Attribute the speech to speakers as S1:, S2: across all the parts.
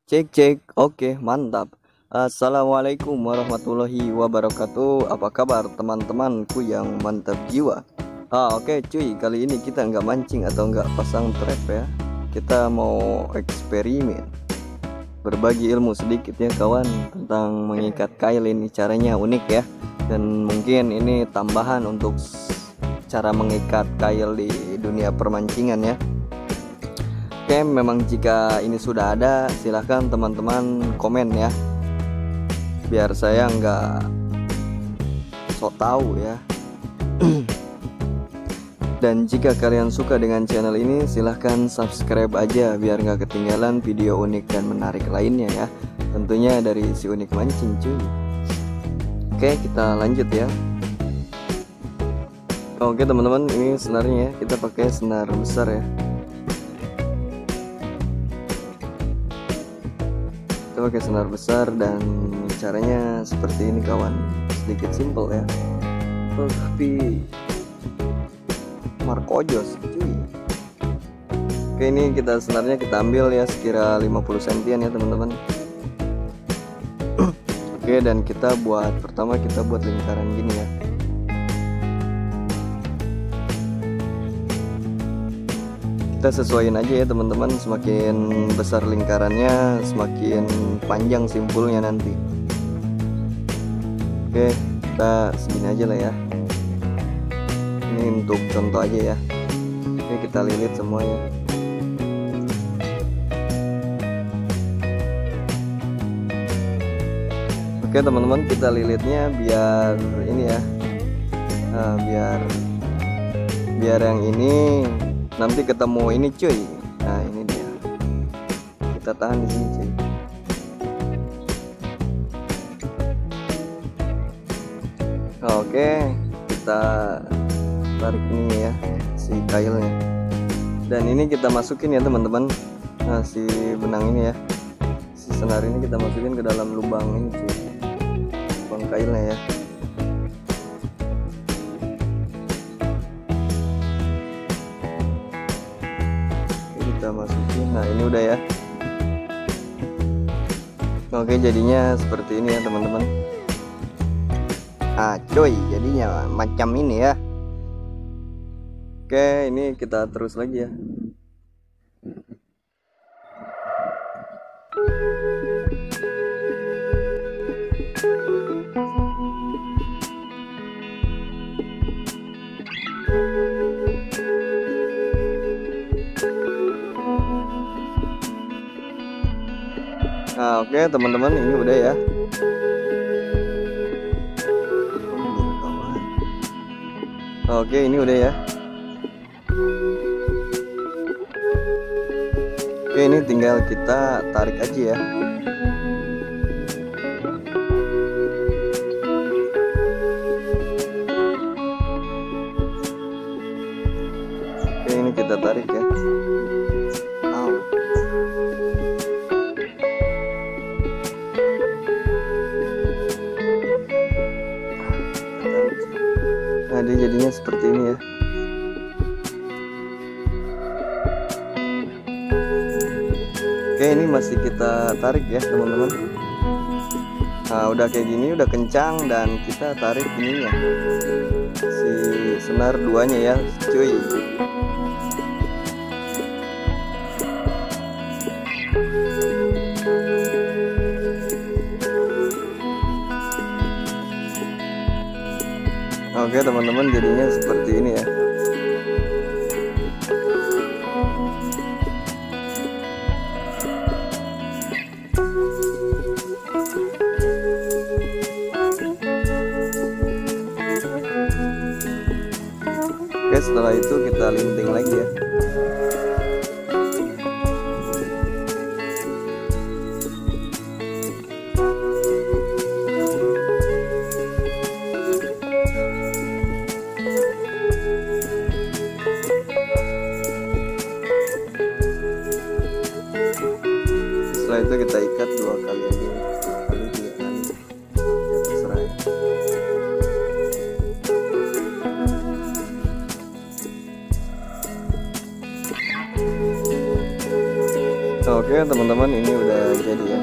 S1: Cek cek, oke mantap. Assalamualaikum warahmatullahi wabarakatuh. Apa kabar teman-temanku yang mantap jiwa? Oke cuy, kali ini kita nggak mancing atau nggak pasang trap ya. Kita mau eksperimen, berbagi ilmu sedikit ya kawan tentang mengikat kail. Ini caranya unik ya, dan mungkin ini tambahan untuk cara mengikat kail di dunia permancingan ya. Oke, memang jika ini sudah ada, silahkan teman-teman komen ya, biar saya nggak sok tahu ya. Dan jika kalian suka dengan channel ini, silahkan subscribe aja biar nggak ketinggalan video unik dan menarik lainnya ya. Tentunya dari si unik mancing cuy. Oke, kita lanjut ya. Oke teman-teman, ini senarnya ya, kita pakai senar besar ya. Kita pakai senar besar dan caranya seperti ini kawan, sedikit simple ya, tapi Markojos cuy. Oke, ini kita senarnya kita ambil ya sekira 50 sentian ya teman-teman. Oke, dan kita buat pertama kita buat lingkaran gini ya. Kita sesuaiin aja ya teman-teman, semakin besar lingkarannya semakin panjang simpulnya nanti. Oke, kita segini aja lah ya, ini untuk contoh aja ya. Oke, kita lilit semuanya. Oke teman-teman, kita lilitnya biar ini ya, biar yang ini nanti ketemu ini cuy. Nah ini dia, kita tahan di sini cuy. Oke, kita tarik ini ya si kailnya, dan ini kita masukin ya teman-teman. Nah si benang ini ya, si senar ini kita masukin ke dalam lubang ini cuy, lubang kailnya ya. Kita masukin, nah ini udah ya. Oke, jadinya seperti ini ya teman-teman. Cuy, jadinya macam ini ya. Oke, ini kita terus lagi ya. Nah, oke teman-teman, ini udah ya. Oke, ini udah ya. Oke, ini tinggal kita tarik aja ya. Oke, ini kita tarik ya. Nah, dia jadinya seperti ini ya. Oke, ini masih kita tarik ya teman-teman. Nah, udah kayak gini, udah kencang, dan kita tarik ini ya, si senar duanya ya cuy. Oke teman-teman, jadinya seperti ini ya. Oke, setelah itu kita linting lagi ya. Setelah itu kita ikat 2 kali aja, 2 kali 3 kali ya, terserah ya. Oke teman-teman, ini udah jadi ya.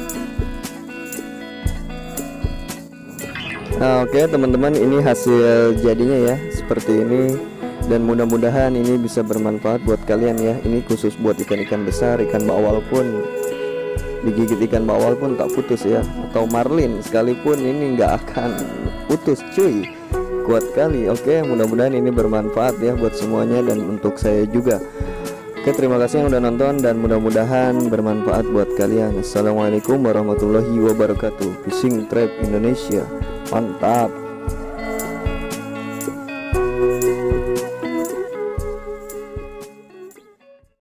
S1: Nah, oke teman-teman, ini hasil jadinya ya, seperti ini. Dan mudah-mudahan ini bisa bermanfaat buat kalian ya. Ini khusus buat ikan-ikan besar, ikan bawal pun digigit ikan bawal pun tak putus ya, atau marlin sekalipun ini nggak akan putus cuy, kuat kali. Oke, mudah-mudahan ini bermanfaat ya buat semuanya dan untuk saya juga. Oke, terima kasih yang udah nonton dan mudah-mudahan bermanfaat buat kalian. Assalamualaikum warahmatullahi wabarakatuh. Fishing Trap Indonesia, mantap.